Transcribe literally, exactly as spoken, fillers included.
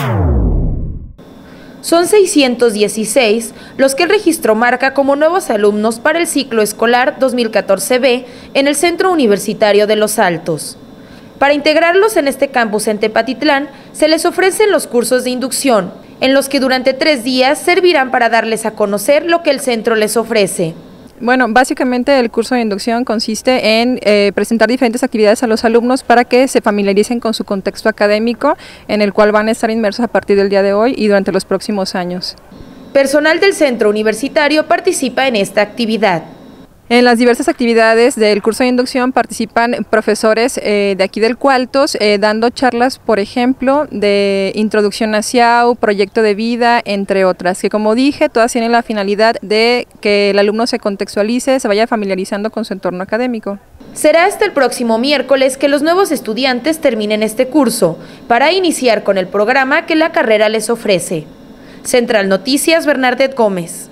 Son seiscientos dieciséis los que el registro marca como nuevos alumnos para el ciclo escolar dos mil catorce B en el Centro Universitario de Los Altos. Para integrarlos en este campus en Tepatitlán, se les ofrecen los cursos de inducción, en los que durante tres días servirán para darles a conocer lo que el centro les ofrece. Bueno, básicamente el curso de inducción consiste en eh, presentar diferentes actividades a los alumnos para que se familiaricen con su contexto académico, en el cual van a estar inmersos a partir del día de hoy y durante los próximos años. Personal del centro universitario participa en esta actividad. En las diversas actividades del curso de inducción participan profesores eh, de aquí del Cualtos, eh, dando charlas, por ejemplo, de introducción a C I A U, proyecto de vida, entre otras, que como dije, todas tienen la finalidad de que el alumno se contextualice, se vaya familiarizando con su entorno académico. Será hasta el próximo miércoles que los nuevos estudiantes terminen este curso, para iniciar con el programa que la carrera les ofrece. Central Noticias, Bernardet Gómez.